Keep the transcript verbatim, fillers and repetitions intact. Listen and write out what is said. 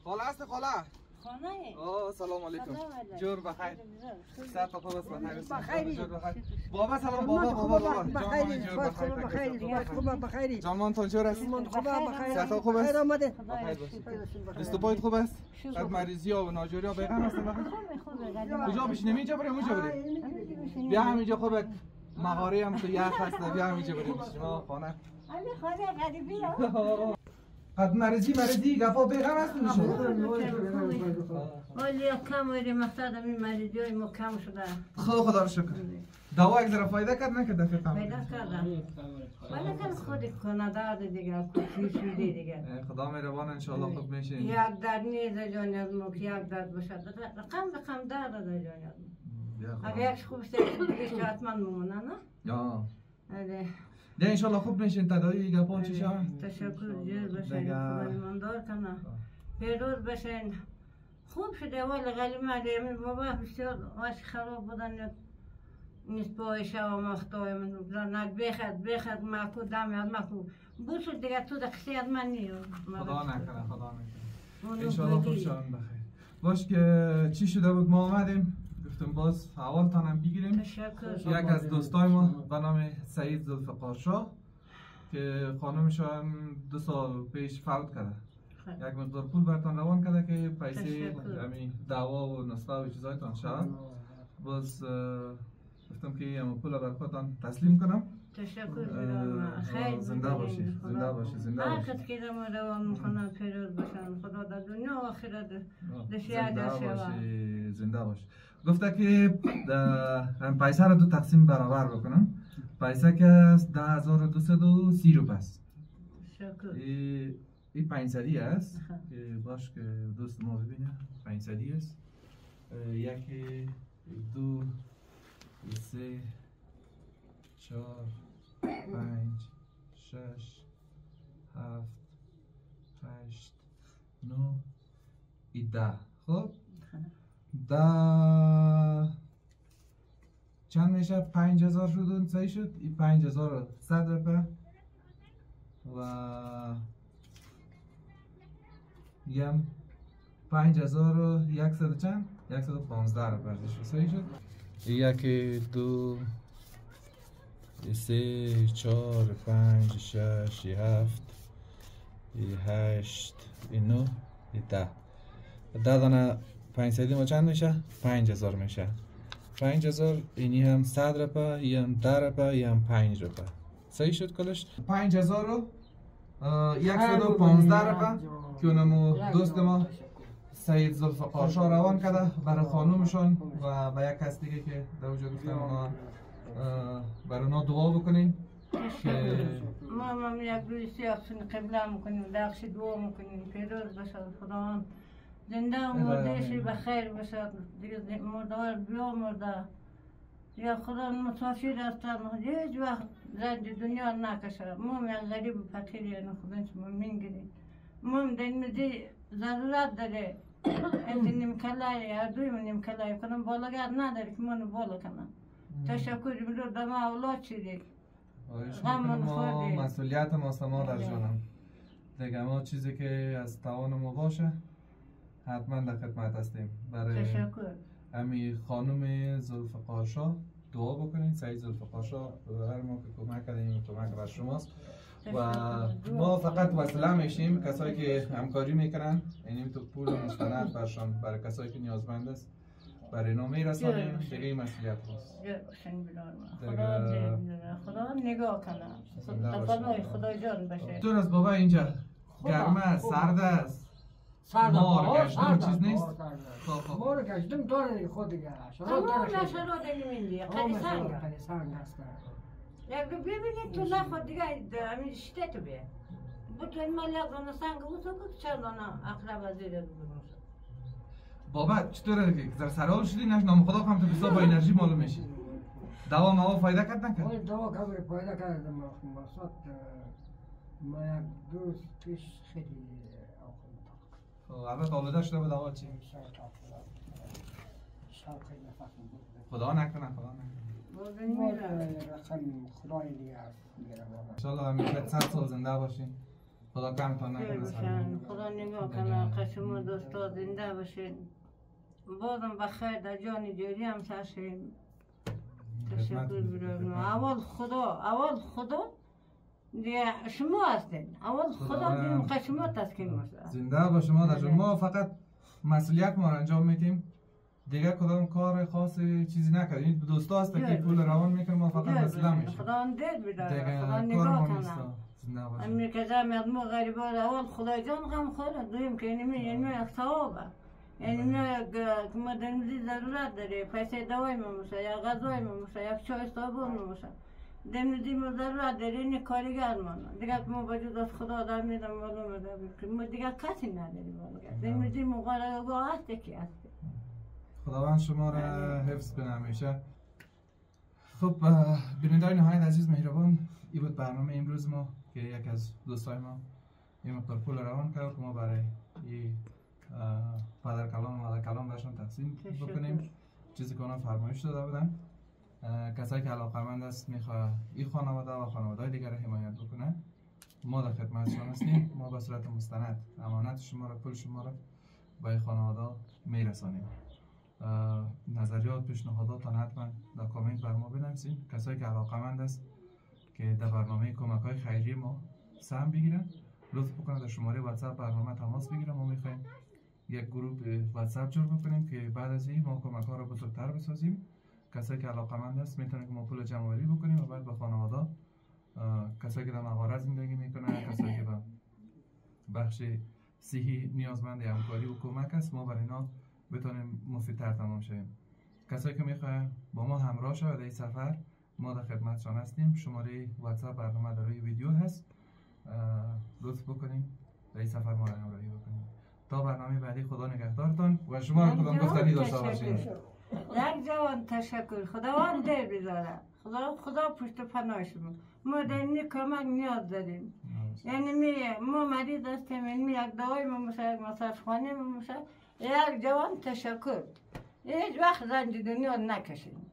خاله هست خاله؟ خانه؟ آه سلام علیکم. جور بخیر. صحت خوب است بخیر. بخیر. بابا سلام بابا بابا بابا. بخیر. جور بخیر. خوب بخیر. جامان تو جور است؟ خوب بخیر. صحت خوب است؟ خیر آمده. بخیر باشی. دست و پایت خوب است؟ از مریضی ها و ناجوری ها بیغم هستن بخیر؟ کجا بشینیم اینجا بریم اونجا بریم؟ بیا همینجا خوبه. مغاره هم تو یخ هست. بیا همینجا بریم بشیم. آه خانه. همین خانه غریبی ها. قد مرزی مرزی گفا بیغم هستون شما ولی کم ویری مقصد همین مرزی های ما کم شده خدا خدا رو شکر دوا یک ذره فایده کرد نکرد دفعه قبل فایده کردم ولی کن خودی کنه دارد دیگه کچی شدی دیگه خدا مهربان ان شاء الله خوب میشین یک درد نیست جان یادم که یک درد باشد رقم رقم درد از جان یادم اگه یک خوب دیگه حتما میمونه نه یا نه ان شاء الله خوب میشین تداوی گپا چی شود تشکر جور بشین خدا ایماندار کنه پیروز بشین خوب شده ولی غلیمه همین بابا بسیار واش خراب بودن نیست پای شو مختای من نک بخد بخد ماکو دم یاد ماکو بوسو دیگه تو دقیقی از من نیو خدا نکنه خدا نکنه ان شاء الله خوب شون بخیر باش که چی شده بود ما آمدیم گفتم باز اولتان هم بگیریم یک از دوستای ما به نام سعید ذوالفقار شاه که خانمشان دو سال پیش فوت کرده یک مقدار پول برتان روان کرده که پیسه همین دعوا و نسخه و چیزایتان شد باز گفتم که این پول بر خودتان تسلیم کنم تشکر میکنم خیلی زنده باشی زنده باشی زنده باشی هر کس که ما روان میکنم پیروز باشن خدا در دنیا و آخرت دشیار باشی زنده باشی گفته که هم پیسه را دو تقسیم برابر بکنم پیسه که است ده هزار و دویست و سی روپیه است این پنجصدی است که باش که دوست ما ببینه پنجصدی است یکی دو سه چهار پنج شش هفت هشت نو ای ده خب ده چند میشه پنج هزار شد اون صحیح شد این پنج هزار و صد روپیه و یم پنج هزار و یکصد چند یکصد و پانزده روپیه شد صحیح شد یکی دو سه چهار پنج شش هفت هشت نو ده ده دانه پنجصدی ما چند میشه؟ پنج هزار میشه پنج هزار اینی هم صد روپیه این هم ده روپیه این هم پنج روپیه صحیح شد کلش؟ پنج هزار و یکصد و پانزده روپیه که اونمو دوست ما سعید ذوالفقار شاه روان کرده برای خانومشان و به یک کس دیگه که در وجود گفتم اونا برای اونا دعا بکنین که ما هم یک روی سیاقشون قبله میکنیم داخش دعا میکنیم پیروز باشد خداوند زنده و مردهشی بخیر باشد دیگه مردوار بیا مرده یا خدا مسافر هستم هیچ وقت زنده دنیا نکشه ما یک غریب و فقیری خدا شما میگیریم ما در این ضرورت داره این نیم کلای هر دوی من نیم کلای کنم بالاگر نداره که منو بالا کنم تشکر میرو دم اولاد چیدی غم ما مسئولیت ما ما در جانم دیگه ما چیزی که از توان ما باشه حتما در خدمت هستیم برای امی خانم ذوالفقار شاه دعا بکنین سعید ذوالفقار شاه هر ما که کمک کردیم کمک بر شماست و ما فقط وسیله میشیم کسایی که همکاری میکنن یعنی تو پول مستند برشان برای کسایی که نیازمند است برای اینا میرسانیم دیگه این مسئولیت هست خدا نگاه کنه تفنای خدا جان باشه دور از بابا اینجا گرمه سرد است مار گشتم چیز نیست مار گشتم داره خود دیگه همون نشرات نمیدی خیلی سنگ هست یک دو ببینید تو نخواد دیگه همین شته تو بیه بود تو این مال یک دانه سنگ بود تو بود چند دانه اقرب از زیر بگرم بابا چطوره که در سرحال شدی نش نام خدا هم تو بسا با انرژی معلوم میشی دوا ما فایده کرد نکرد دوا کمر فایده کردم مقصد ما یک دوست پیش خیلی خب البته آلوده شده به دوا چی؟ خدا نکنه خدا نکنه رقم خدای دیگه انشالله همیشه صد سال زنده باشین خدا کمتان نکنه. خدا نگاه کنه قشم دوستا زنده باشین. بازم بخیر در جان جوری هم تشیم. تشکر برای اول خدا اول خدا دیگه شما هستین. اول خدا دیگه قشما تسکین باشه. زنده با شما در جان. ما فقط مسئولیت ما را انجام میدیم. دیگه کدام کار خاصی چیزی نکردیم. دوستا هست که پول روان میکنه ما فقط مسئله میشه. خدا دید بیداره. خدا نگاه کنه. امی که زمید ما غریبان اول خدا جان غم خوره دویم که اینمی اینمی ثوابه. اینمی که ما دنبالی ضرورت داره. پیسه دوای میموشه یا غذای میموشه یا چای صابون میموشه. دنبالی ما ضرورت داره این کارگر مانه. دیگه که ما بجود از خدا دار میدم معلومه داره. ما دیگه کسی نداریم. دنبالی مقاله گاه هسته کی هسته. خداوند شما را حفظ کنه همیشه. خب بینندگان نهایت عزیز مهربان، این بود برنامه امروز ما که یک از دوستای ما این مقدار پول روان کرد که ما برای این پدر کلام و مادر کلام برشان تقسیم بکنیم. چیزی که اونا فرمایش داده بودن. کسایی که علاقه‌مند است میخواد این خانواده و خانواده‌های دیگر را حمایت بکنه، ما در خدمتشان هستیم. ما به صورت مستند امانت شما را، پول شما را به این خانواده میرسانیم. نظریات پیشنهاداتان حتما در کامنت بر ما بنویسین. کسایی که علاقه‌مند است که در برنامه کمک‌های خیریه ما سهم بگیرن، لطف بکنید در شماره واتساپ برنامه تماس بگیرن. ما میخوایم یک گروه واتساپ جور بکنیم که بعد از این ما کمک‌ها را بزرگتر بسازیم. کسایی که علاقه‌مند است میتونه که ما پول جمع‌آوری بکنیم و بعد به خانواده، کسایی که در مغازه زندگی میکنن، کسایی که به بخش صحی نیازمند همکاری و کمک است، ما برای اینا بتونیم مفیدتر تمام شویم. کسایی که میخواین با ما همراه شوند در این سفر، ما در خدمتشان هستیم. شماره واتساپ برنامه در روی ویدیو هست. لطف بکنیم در این سفر ما را همراهی بکنیم. تا برنامه بعدی خدا نگهدارتان و شما کدام گفتنی داشته باشید. یک جوان تشکر. خداوند دیر بذاره. خدا خدا پشت پناه شما. ما در این کمک نیاز داریم. یعنی می ما مریض هستیم، می یک دوای میموشه، یک مصرف خانه میموشه. یک جوان تشکر. هیچ وقت زنج دنیا نکشید.